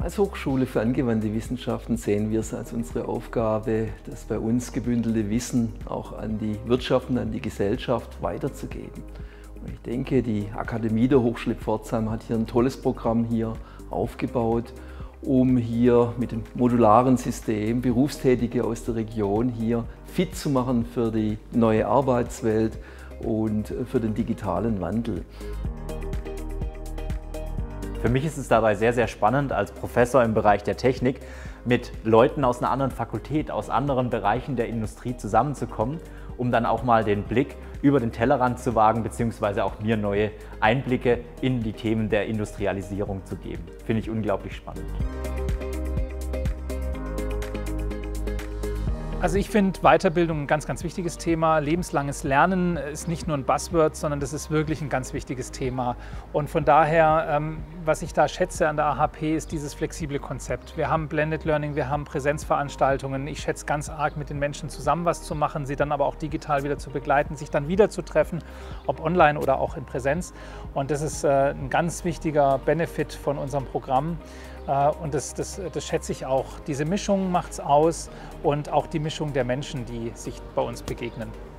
Als Hochschule für angewandte Wissenschaften sehen wir es als unsere Aufgabe, das bei uns gebündelte Wissen auch an die Wirtschaft und an die Gesellschaft weiterzugeben. Und ich denke, die Akademie der Hochschule Pforzheim hat hier ein tolles Programm hier aufgebaut, um hier mit dem modularen System Berufstätige aus der Region hier fit zu machen für die neue Arbeitswelt und für den digitalen Wandel. Für mich ist es dabei sehr, sehr spannend, als Professor im Bereich der Technik mit Leuten aus einer anderen Fakultät, aus anderen Bereichen der Industrie zusammenzukommen, um dann auch mal den Blick über den Tellerrand zu wagen, beziehungsweise auch mir neue Einblicke in die Themen der Industrialisierung zu geben. Finde ich unglaublich spannend. Also ich finde Weiterbildung ein ganz, ganz wichtiges Thema. Lebenslanges Lernen ist nicht nur ein Buzzword, sondern das ist wirklich ein ganz wichtiges Thema. Und von daher, was ich da schätze an der AHP, ist dieses flexible Konzept. Wir haben Blended Learning, wir haben Präsenzveranstaltungen. Ich schätze ganz arg, mit den Menschen zusammen was zu machen, sie dann aber auch digital wieder zu begleiten, sich dann wieder zu treffen, ob online oder auch in Präsenz. Und das ist ein ganz wichtiger Benefit von unserem Programm. Und das schätze ich auch. Diese Mischung macht es aus und auch die Mischung der Menschen, die sich bei uns begegnen.